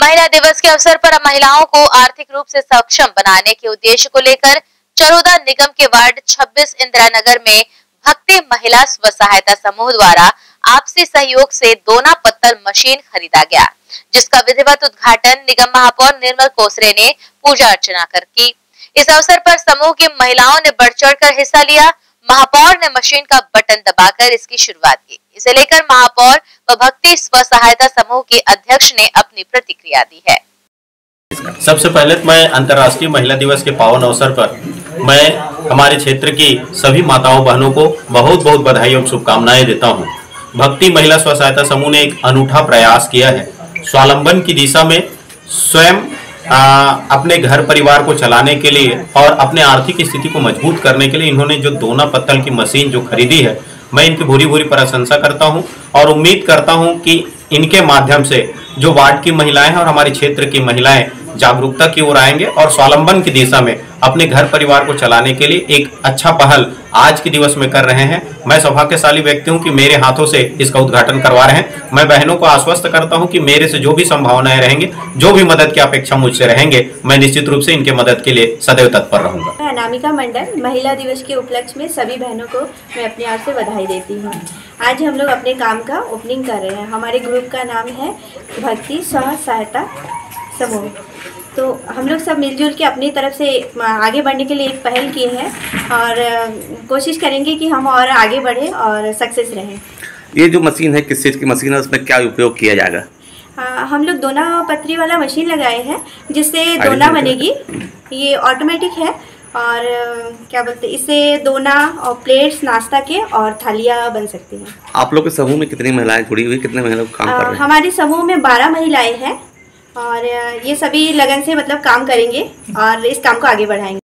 महिला दिवस के अवसर पर महिलाओं को आर्थिक रूप से सक्षम बनाने के उद्देश्य को लेकर चरोदा निगम के वार्ड 26 इंदिरा नगर में भक्ति महिला स्व सहायता समूह द्वारा आपसी सहयोग से दोना पत्तल मशीन खरीदा गया, जिसका विधिवत उद्घाटन निगम महापौर निर्मल कोसरे ने पूजा अर्चना कर की। इस अवसर पर समूह की महिलाओं ने बढ़ चढ़कर हिस्सा लिया। महापौर ने मशीन का बटन दबाकर इसकी शुरुआत की। इसे लेकर महापौर व भक्ति स्व सहायता समूह के अध्यक्ष ने अपनी प्रतिक्रिया दी है। सबसे पहले मैं अंतर्राष्ट्रीय महिला दिवस के पावन अवसर पर मैं हमारे क्षेत्र की सभी माताओं बहनों को बहुत बहुत बधाई और शुभकामनाएं देता हूं। भक्ति महिला स्व सहायता समूह ने एक अनूठा प्रयास किया है। स्वावलंबन की दिशा में स्वयं अपने घर परिवार को चलाने के लिए और अपने आर्थिक स्थिति को मजबूत करने के लिए इन्होंने जो दोना पत्तल की मशीन जो खरीदी है, मैं इनकी भूरी भूरी प्रशंसा करता हूं और उम्मीद करता हूं कि इनके माध्यम से जो वार्ड की महिलाएं हैं और हमारे क्षेत्र की महिलाएं जागरूकता की ओर आएंगे और स्वावलंबन की दिशा में अपने घर परिवार को चलाने के लिए एक अच्छा पहल आज के दिवस में कर रहे हैं। मैं सौभाग्यशाली व्यक्ति हूं कि मेरे हाथों से इसका उद्घाटन करवा रहे हैं। मैं बहनों को आश्वस्त करता हूं कि मेरे से जो भी संभावनाएं रहेंगे, जो भी मदद की अपेक्षा मुझसे रहेंगे, मैं निश्चित रूप से इनके मदद के लिए सदैव तत्पर रहूंगा। अनामिका मंडल महिला दिवस के उपलक्ष्य में सभी बहनों को मैं अपनी ओर से बधाई देती हूँ। आज हम लोग अपने काम का ओपनिंग कर रहे हैं। हमारे ग्रुप का नाम है भक्ति स्व सहायता समूह। तो हम लोग सब मिलजुल के अपनी तरफ से आगे बढ़ने के लिए एक पहल किए हैं और कोशिश करेंगे कि हम और आगे बढ़े और सक्सेस रहें। ये जो मशीन है, किस चीज़ की मशीन है, उसमें क्या उपयोग किया जाएगा? हम लोग दोना पत्री वाला मशीन लगाए हैं जिससे दोना बनेगी। ये ऑटोमेटिक है और क्या बोलते हैं, इससे दोना और प्लेट्स, नाश्ता के और थालियाँ बन सकती हैं। आप लोग के समूह में कितनी महिलाएं जुड़ी हुई, कितने महिला काम कर रहे हैं? हमारे समूह में 12 महिलाएं हैं और ये सभी लगन से मतलब काम करेंगे और इस काम को आगे बढ़ाएंगे।